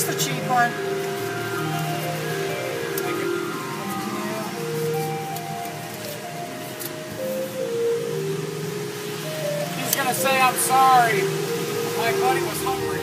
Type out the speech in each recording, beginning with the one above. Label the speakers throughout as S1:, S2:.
S1: Just the cheap one. He's gonna say, I'm sorry. My buddy was hungry.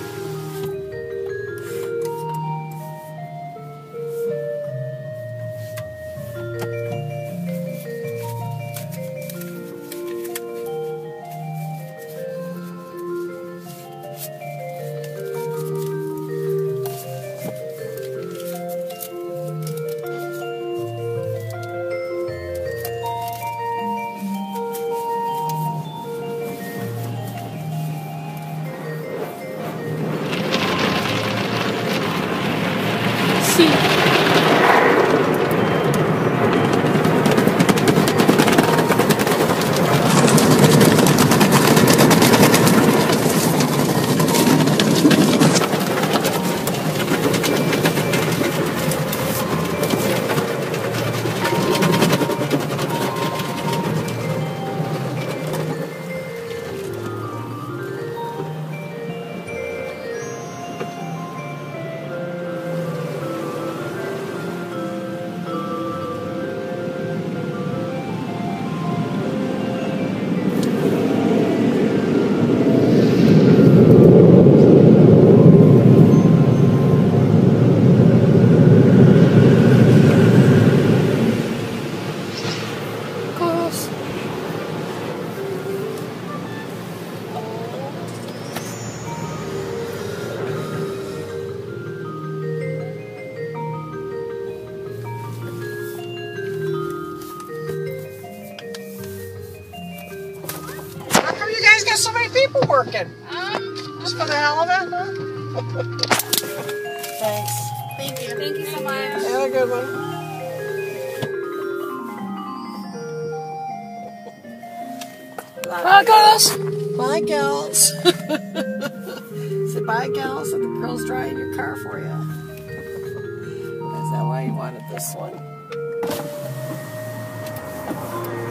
S1: So many people working. Just for the hell of it, huh? Thanks.
S2: Thank you. Thank you so much.
S1: Have a good one.
S2: Bye, girls.
S1: Bye, gals. Say bye, gals, and the girl's drying your car for you. Is that why you wanted this one?